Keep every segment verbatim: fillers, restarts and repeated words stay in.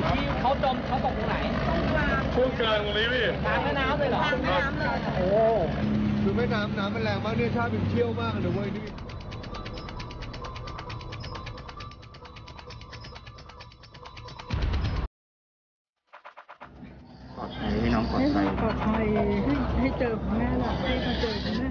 ที่เขาจมเขาตกตรงไหนตรงกลางช่วงกลางตรงนี้พี่กลางแม่น้ำเลยเหรอกลางแม่น้ำเลยโอ้คือแม่น้ำน้ำมันแรงมากเนี่ยชาเป็นเชี่ยวมากเลยเว้ยนี่ปลอดภัยให้น้องปลอดภัยปลอดภัยให้ให้เจอคุณแม่ละให้มาเจอคุณแม่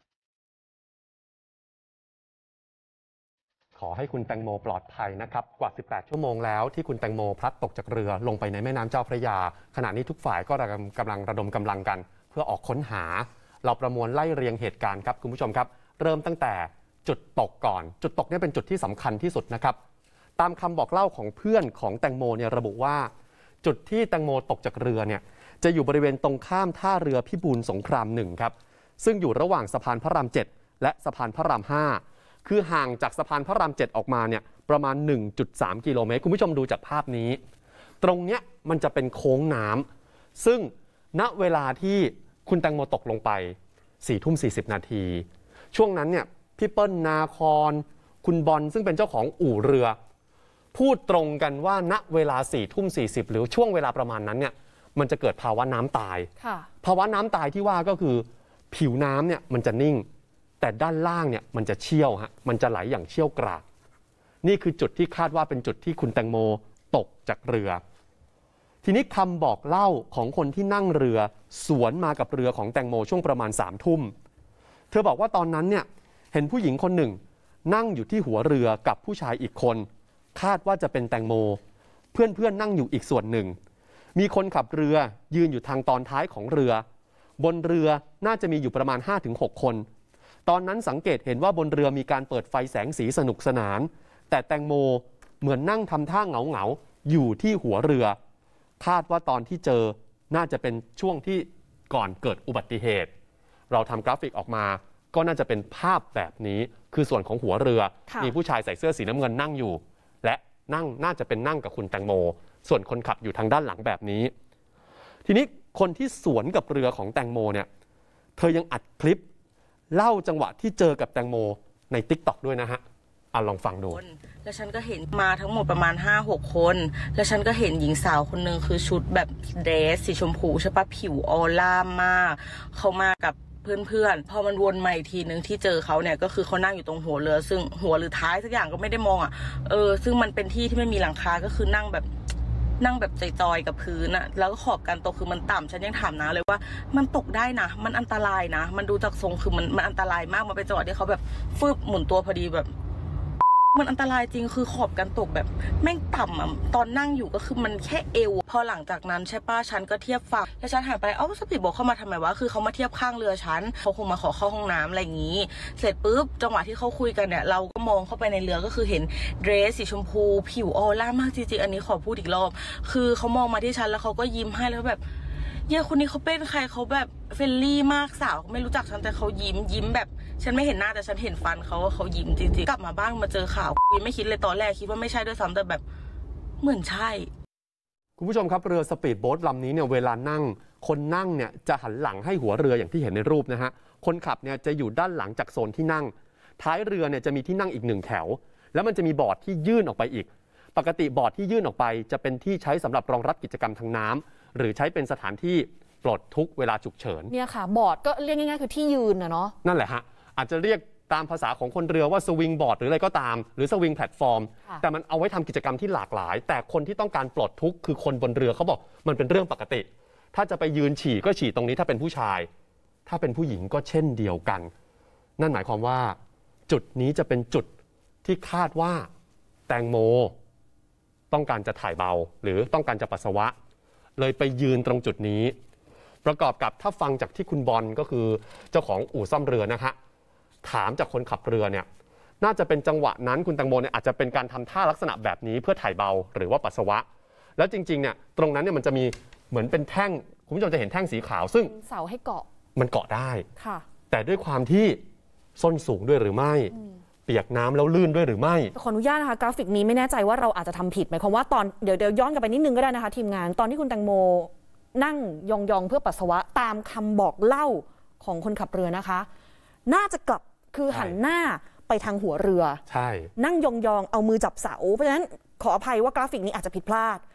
ขอให้คุณแตงโมปลอดภัยนะครับกว่าสิบแปดชั่วโมงแล้วที่คุณแตงโมพลัดตกจากเรือลงไปในแม่น้ำเจ้าพระยาขณะนี้ทุกฝ่ายก็กำลังระดมกำลังกันเพื่อออกค้นหาเราประมวลไล่เรียงเหตุการณ์ครับคุณผู้ชมครับเริ่มตั้งแต่จุดตกก่อนจุดตกนี่เป็นจุดที่สำคัญที่สุดนะครับตามคำบอกเล่าของเพื่อนของแตงโมเนี่ยระบุว่าจุดที่แตงโมตกจากเรือเนี่ยจะอยู่บริเวณตรงข้ามท่าเรือพิบูลสงครามหนึ่งครับซึ่งอยู่ระหว่างสะพานพระรามเจ็ดและสะพานพระรามห้าคือห่างจากสะพานพระรามเจ็ดออกมาเนี่ยประมาณ หนึ่งจุดสาม กิโลเมตรคุณผู้ชมดูจากภาพนี้ตรงเนี้ยมันจะเป็นโค้งน้ำซึ่งณเวลาที่คุณแตงโมตกลงไปสี่ทุ่มสี่สิบนาทีช่วงนั้นเนี่ยพี่เปิ้ลนาคอนคุณบอลซึ่งเป็นเจ้าของอู่เรือพูดตรงกันว่าณเวลาสี่ทุ่มสี่สิบหรือช่วงเวลาประมาณนั้นเนี่ยมันจะเกิดภาวะน้ำตายภาวะน้ำตายที่ว่าก็คือผิวน้ำเนี่ยมันจะนิ่งแต่ด้านล่างเนี่ยมันจะเชี่ยวฮะมันจะไหลอย่างเชี่ยวกรากนี่คือจุดที่คาดว่าเป็นจุดที่คุณแตงโมตกจากเรือทีนี้คำบอกเล่าของคนที่นั่งเรือสวนมากับเรือของแตงโมช่วงประมาณสามทุ่มเธอบอกว่าตอนนั้นเนี่ยเห็นผู้หญิงคนหนึ่งนั่งอยู่ที่หัวเรือกับผู้ชายอีกคนคาดว่าจะเป็นแตงโมเพื่อนๆ นั่งอยู่อีกส่วนหนึ่งมีคนขับเรือยืนอยู่ทางตอนท้ายของเรือบนเรือน่าจะมีอยู่ประมาณ ห้าถึงหก คนตอนนั้นสังเกตเห็นว่าบนเรือมีการเปิดไฟแสงสีสนุกสนานแต่แตงโมเหมือนนั่งทำท่าเหงาเหงาอยู่ที่หัวเรือคาดว่าตอนที่เจอน่าจะเป็นช่วงที่ก่อนเกิดอุบัติเหตุเราทำกราฟิกออกมาก็น่าจะเป็นภาพแบบนี้คือส่วนของหัวเรือมีผู้ชายใส่เสื้อสีน้ำเงินนั่งอยู่และนั่งน่าจะเป็นนั่งกับคุณแตงโมส่วนคนขับอยู่ทางด้านหลังแบบนี้ทีนี้คนที่สวนกับเรือของแตงโมเนี่ยเธอยังอัดคลิปเล่าจังหวะที่เจอกับแตงโมใน ติ๊กต็อก ด้วยนะฮะเอาลองฟังดูแล้วฉันก็เห็นมาทั้งหมดประมาณ ห้าหก คนแล้วฉันก็เห็นหญิงสาวคนหนึ่งคือชุดแบบเดรสสีชมพูใช่ปะผิวออร่ามากเขามากับเพื่อนๆพอมันวนมาอีกทีนึงที่เจอเขาเนี่ยก็คือเขานั่งอยู่ตรงหัวเรือซึ่งหัวหรือท้ายสักอย่างก็ไม่ได้มองอ่ะเออซึ่งมันเป็นที่ที่ไม่มีหลังคาก็คือนั่งแบบนั่งแบบจอยๆกับพื้นอะแล้วก็ขอบการตกคือมันต่ำฉันยังถามนะเลยว่ามันตกได้นะมันอันตรายนะมันดูจากทรงคือมันมันอันตรายมากมันเป็นจังหวะที่เขาแบบฟึบหมุนตัวพอดีแบบมันอันตรายจริงคือขอบการตกแบบแม่งต่ำอะตอนนั่งอยู่ก็คือมันแค่เอวพอหลังจากนั้นใช่ป้าฉันก็เทียบฝั่งแล้วฉันหันไปเอ้าสปีดโบ๊ทเข้ามาทำไมวะคือเขามาเทียบข้างเรือฉันเขาคงมาขอเข้าห้องน้ำอะไรอย่างนี้เสร็จปุ๊บจังหวะที่เขาคุยกันเนี่ยเราก็มองเข้าไปในเรือก็คือเห็นเดรสสีชมพูผิวออร่ามากจริงๆอันนี้ขอพูดอีกรอบคือเขามองมาที่ฉันแล้วเขาก็ยิ้มให้แล้วแบบเย่คนนี้เขาเป็นใครเขาแบบเฟรนลี่มากสาวไม่รู้จักฉันแต่เขายิ้มยิ้มแบบฉันไม่เห็นหน้าแต่ฉันเห็นฟันเขาเขายิ้มจริงๆกลับมาบ้านมาเจอข่าวไม่คิดเลยตอนแรกคิดว่าไม่ใช่ด้วยซ้ำแต่แบบเหมือนใช่คุณผู้ชมครับเรือสปีดโบ๊ทลำนี้เนี่ยเวลานั่งคนนั่งเนี่ยจะหันหลังให้หัวเรืออย่างที่เห็นในรูปนะฮะคนขับเนี่ยจะอยู่ด้านหลังจากโซนที่นั่งท้ายเรือเนี่ยจะมีที่นั่งอีกหนึ่งแถวแล้วมันจะมีบอร์ดที่ยื่นออกไปอีกปกติบอร์ดที่ยื่นออกไปจะเป็นที่ใช้สำหรับรองรับกิจกรรมทางน้ำหรือใช้เป็นสถานที่ปลดทุกข์เวลาฉุกเฉินเนี่ยค่ะบอร์ดก็เรียกง่ายๆคือที่ยืนนะเนาะนั่นแหละฮะอาจจะเรียกตามภาษาของคนเรือว่าสวิงบอร์ดหรืออะไรก็ตามหรือสวิงแพลตฟอร์มแต่มันเอาไว้ทำกิจกรรมที่หลากหลายแต่คนที่ต้องการปลดทุกข์คือคนบนเรือเขาบอกมันเป็นเรื่องปกติถ้าจะไปยืนฉี่ก็ฉี่ตรงนี้ถ้าเป็นผู้ชายถ้าเป็นผู้หญิงก็เช่นเดียวกันนั่นหมายความว่าจุดนี้จะเป็นจุดที่คาดว่าแตงโมต้องการจะถ่ายเบาหรือต้องการจะปัสสาวะเลยไปยืนตรงจุดนี้ประกอบกับถ้าฟังจากที่คุณบอลก็คือเจ้าของอู่ซ่อมเรือนะฮะถามจากคนขับเรือเนี่ยน่าจะเป็นจังหวะนั้นคุณแตงโมเนี่ยอาจจะเป็นการทำท่าลักษณะแบบนี้เพื่อถ่ายเบาหรือว่าปัสสาวะแล้วจริงๆเนี่ยตรงนั้นเนี่ยมันจะมีเหมือนเป็นแท่งคุณผู้ชมจะเห็นแท่งสีขาวซึ่งเสาให้เกาะมันเกาะได้ค่ะแต่ด้วยความที่ส้นสูงด้วยหรือไม่เปียกน้ำแล้วลื่นด้วยหรือไม่ขออนุญาตนะคะกราฟิกนี้ไม่แน่ใจว่าเราอาจจะทำผิดหมายความว่าตอนเดี๋ยวเดี๋ยวย้อนกลับไปนิดนึงก็ได้นะคะทีมงานตอนที่คุณแตงโมนั่งยองๆเพื่อปัสสาวะตามคำบอกเล่าของคนขับเรือนะคะน่าจะกลับคือหันหน้าไปทางหัวเรือใช่นั่งยองๆเอามือจับเสาเพราะฉะนั้นขออภัยว่ากราฟิกนี้อาจจะผิดพลาด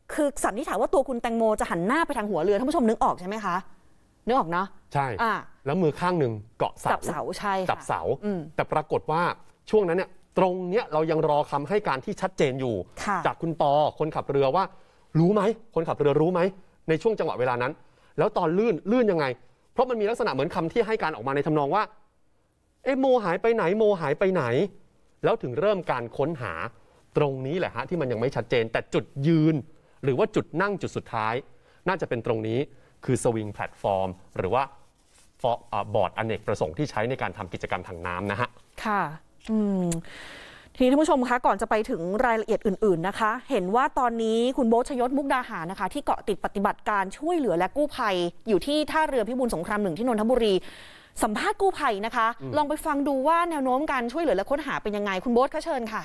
คือสันนิษฐานว่าตัวคุณแตงโมจะหันหน้าไปทางหัวเรือท่านผู้ชมนึกออกใช่ไหมคะนึกออกเนาะใช่แล้วมือข้างหนึ่งเกาะเสาจับเสาใช่จับเสาแต่ปรากฏว่าช่วงนั้นเนี่ยตรงเนี้ยเรายังรอคำให้การที่ชัดเจนอยู่จากคุณปอคนขับเรือว่ารู้ไหมคนขับเรือรู้ไหมในช่วงจังหวะเวลานั้นแล้วตอนลื่นลื่นยังไงเพราะมันมีลักษณะเหมือนคำที่ให้การออกมาในทำนองว่าเอ๊ะโมหายไปไหนโมหายไปไหนแล้วถึงเริ่มการค้นหาตรงนี้แหละฮะที่มันยังไม่ชัดเจนแต่จุดยืนหรือว่าจุดนั่งจุดสุดท้ายน่าจะเป็นตรงนี้คือสวิงแพลตฟอร์มหรือว่าบอร์ดอเนกประสงค์ที่ใช้ในการทำกิจกรรมทางน้ำนะฮะค่ะอืมทีนี้ท่านผู้ชมคะก่อนจะไปถึงรายละเอียดอื่นๆนะคะเห็นว่าตอนนี้คุณโบ๊ท ชยศ มุกดาหารนะคะที่เกาะติดปฏิบัติการช่วยเหลือและกู้ภัยอยู่ที่ท่าเรือพิบูลสงครามหนึ่งที่นนทบุรีสัมภาษณ์กู้ภัยนะคะลองไปฟังดูว่าแนวโน้มการช่วยเหลือและค้นหาเป็นยังไงคุณโบ๊ทคะเชิญค่ะ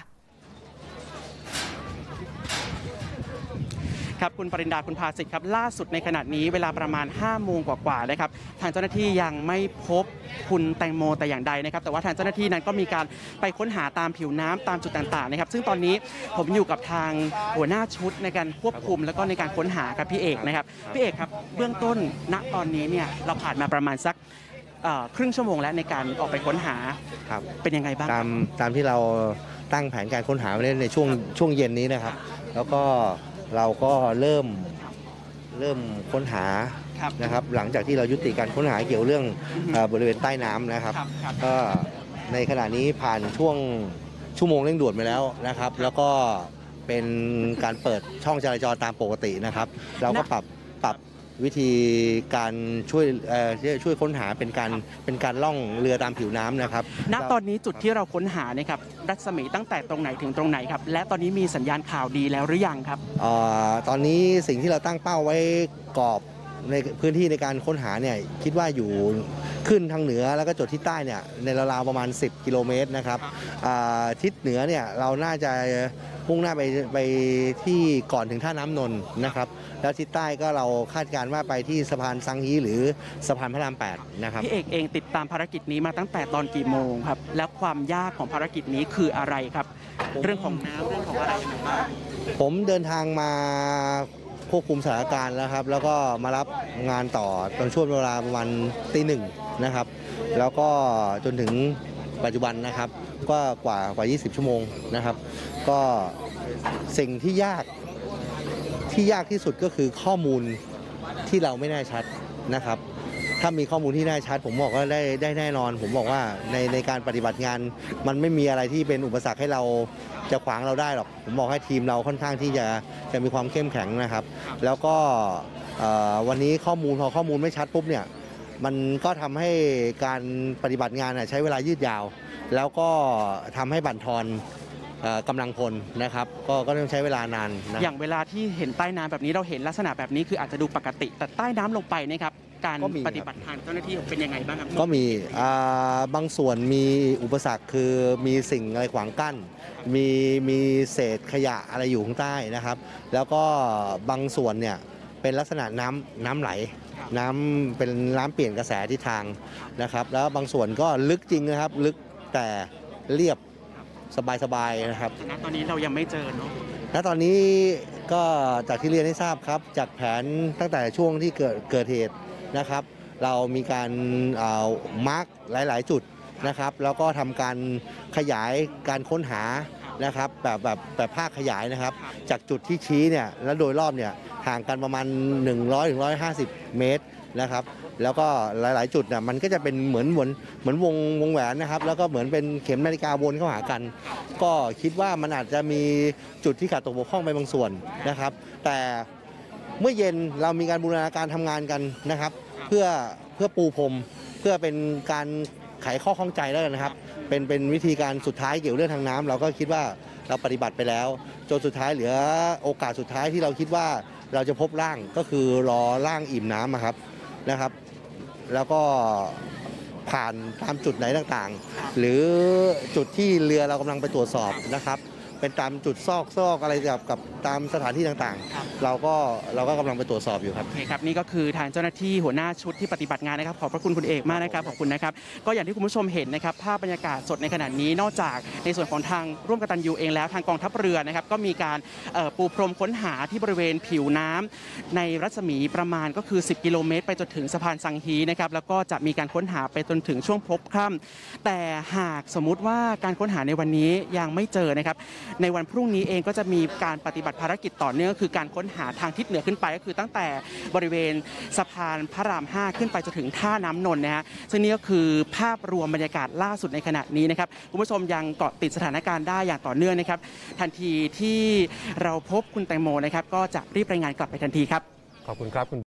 ครับคุณปรินดาคุณภาสิทธิ์ครับล่าสุดในขณะนี้เวลาประมาณห้าโมงกว่าๆนะครับทางเจ้าหน้าที่ยังไม่พบคุณแตงโมแต่อย่างใดนะครับแต่ว่าทางเจ้าหน้าที่นั้นก็มีการไปค้นหาตามผิวน้ำตามจุดต่างๆนะครับซึ่งตอนนี้ผมอยู่กับทางหัวหน้าชุดในการควบคุมแล้วก็ในการค้นหาครับพี่เอกนะครับพี่เอกครับเบื้องต้นณตอนนี้เนี่ยเราผ่านมาประมาณสักครึ่งชั่วโมงแล้วในการออกไปค้นหาครับเป็นยังไงบ้างตามตามที่เราตั้งแผนการค้นหาไว้ในช่วงช่วงเย็นนี้นะครับแล้วก็เราก็เริ่มเริ่มค้นหานะครับหลังจากที่เรายุติการค้นหาเกี่ยวเรื่องบริเวณใต้น้ำนะครับก็ในขณะนี้ผ่านช่วงชั่วโมงเร่งด่วนไปแล้วนะครับแล้วก็เป็นการเปิดช่องจราจรตามปกตินะครับเราก็ปรับปรับวิธีการช่วยช่วยค้นหาเป็นการเป็นการล่องเรือตามผิวน้ำนะครับณตอนนี้จุดที่เราค้นหาเนี่ยครับรัศมีตั้งแต่ตรงไหนถึงตรงไหนครับและตอนนี้มีสัญญาณข่าวดีแล้วหรือยังครับอตอนนี้สิ่งที่เราตั้งเป้าไว้กรอบในพื้นที่ในการค้นหาเนี่ยคิดว่าอยู่ขึ้นทางเหนือแล้วก็จุดที่ใต้เนี่ยในราวๆประมาณสิบกิโลเมตรนะครับทิศเหนือเนี่ยเราน่าจะมุ่งหน้าไปไปที่ก่อนถึงท่าน้ำนนท์นะครับแล้วทิศใต้ก็เราคาดการณ์ว่าไปที่สะพานซังฮีหรือสะพานพระรามแปดนะครับพี่เอกเองติดตามภารกิจนี้มาตั้งแต่ตอนกี่โมงครับแล้วความยากของภารกิจนี้คืออะไรครับเรื่องของน้ำเรื่องของอะไรบ้างผมเดินทางมาควบคุมสถานการณ์แล้วครับแล้วก็มารับงานต่อตอนช่วงเวลาประมาณตีหนึ่งนะครับแล้วก็จนถึงปัจจุบันนะครับก็กว่ากว่ายี่สิบชั่วโมงนะครับก็สิ่งที่ยากที่ยากที่สุดก็คือข้อมูลที่เราไม่แน่ชัดนะครับถ้ามีข้อมูลที่แน่ชัดผมบอกว่าได้ได้แน่นอนผมบอกว่าในในการปฏิบัติงานมันไม่มีอะไรที่เป็นอุปสรรคให้เราจะขวางเราได้หรอกผมบอกให้ทีมเราค่อนข้างที่จะจะมีความเข้มแข็งนะครับแล้วก็วันนี้ข้อมูลพอข้อมูลไม่ชัดปุ๊บเนี่ยมันก็ทำให้การปฏิบัติงานใช้เวลายืดยาวแล้วก็ทำให้บั่นทอนกำลังพลนะครับก็ก็ต้องใช้เวลานานนะอย่างเวลาที่เห็นใต้น้ำแบบนี้เราเห็นลักษณะแบบนี้คืออาจจะดูปกติแต่ใต้น้ำลงไปนะครับการปฏิบัติทางเจ้าหน้าที่เป็นยังไงบ้างครับก็มีบางส่วนมีอุปสรรคคือมีสิ่งอะไรขวางกั้นมีมีเศษขยะอะไรอยู่ข้างใต้นะครับแล้วก็บางส่วนเนี่ยเป็นลักษณะน้ำน้ำไหลน้ำเป็นน้ำเปลี่ยนกระแสทิศทางนะครับแล้วบางส่วนก็ลึกจริงนะครับลึกแต่เรียบสบายๆนะครับณตอนนี้เรายังไม่เจอเนาะณตอนนี้ก็จากที่เรียนให้ทราบครับจากแผนตั้งแต่ช่วงที่เกิดเกิดเหตุนะครับเรามีการมาร์กหลายๆจุดนะครับแล้วก็ทำการขยายการค้นหานะครับแบบแบบแบบภาคขยายนะครับจากจุดที่ชี้เนี่ยแล้วโดยรอบเนี่ยห่างกันประมาณหนึ่งร้อยถึงหนึ่งร้อยห้าสิบเมตรนะครับแล้วก็หลายๆจุดเนี่ยมันก็จะเป็นเหมือนเหมือนเหมือนวงวงแหวนนะครับแล้วก็เหมือนเป็นเข็มนาฬิกาวนเข้าหากันก็คิดว่ามันอาจจะมีจุดที่ขาดตกบกพร่องไปบางส่วนนะครับแต่เมื่อเย็นเรามีการบูรณาการทำงานกันนะครับเพื่อเพื่อปูพรมเพื่อเป็นการไขข้อข้องใจแล้วนะครับเป็นเป็นวิธีการสุดท้ายเกี่ยวเรื่องทางน้ำเราก็คิดว่าเราปฏิบัติไปแล้วจนสุดท้ายเหลือโอกาสสุดท้ายที่เราคิดว่าเราจะพบร่างก็คือรอร่างอิ่มน้ำครับนะครับแล้วก็ผ่านตามจุดไหนต่างๆหรือจุดที่เรือเรากำลังไปตรวจสอบนะครับไปเป็นตามจุดซอกซอกอะไรกับกับตามสถานที่ต่างๆเราก็เราก็กำลังไปตรวจสอบอยู่ครับโอเคครับนี่ก็คือทางเจ้าหน้าที่หัวหน้าชุดที่ปฏิบัติงานนะครับขอบพระคุณคุณเอกมากนะครับขอบคุณนะครับก็อย่างที่คุณผู้ชมเห็นนะครับภาพบรรยากาศสดในขณะนี้นอกจากในส่วนของทางร่วมกตัญญูเองแล้วทางกองทัพเรือนะครับก็มีการปูพรมค้นหาที่บริเวณผิวน้ำในรัศมีประมาณก็คือสิบกิโลเมตรไปจนถึงสะพานสังฮีนะครับแล้วก็จะมีการค้นหาไปจนถึงช่วงพบค่ำแต่หากสมมุติว่าการค้นหาในวันนี้ยังไม่เจอนะครับในวันพรุ่งนี้เองก็จะมีการปฏิบัติภารกิจต่อเนื่องก็คือการค้นหาทางทิศเหนือขึ้นไปก็คือตั้งแต่บริเวณสะพานพระรามห้าขึ้นไปจนถึงท่าน้ำนนท์นะฮะซึ่งนี่ก็คือภาพรวมบรรยากาศล่าสุดในขณะนี้นะครับคุณผู้ชมยังเกาะติดสถานการณ์ได้อย่างต่อเนื่องนะครับทันทีที่เราพบคุณแตงโมนะครับก็จะรีบรายงานกลับไปทันทีครับขอบคุณครับคุณ